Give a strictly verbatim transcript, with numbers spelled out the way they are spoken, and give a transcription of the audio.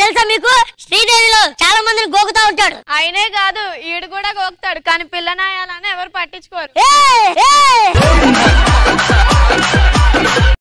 తెలుసా మీకు? శ్రీదేవిలో చాలా మందిని గోకుతా ఉంటాడు. ఆయనే కాదు ఈడు కూడా గోకుతాడు, కానీ పిల్లనాయాలని ఎవరు పట్టించుకోరు.